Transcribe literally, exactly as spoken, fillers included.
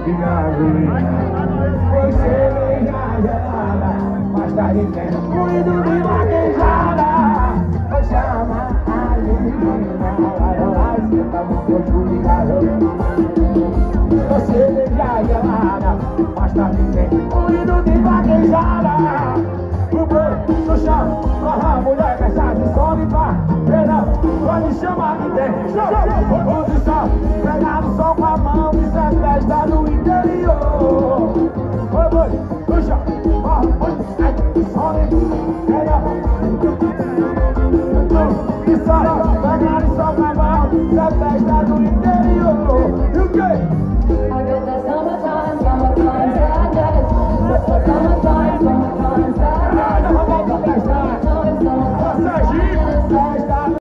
de gasolina. Foi cerveja gelada, mas tá de pena, cuido de vaquejada. Vai chamar a menina, vai rolar e senta no posto de gasolina. Foi cerveja gelada, mas tá de pena, cuido de vaquejada. O boi no chão, a mulher mensagem sobe pra verão. Pode chamar que tem posição, pegar no sol com a mão, isso é festa do interior.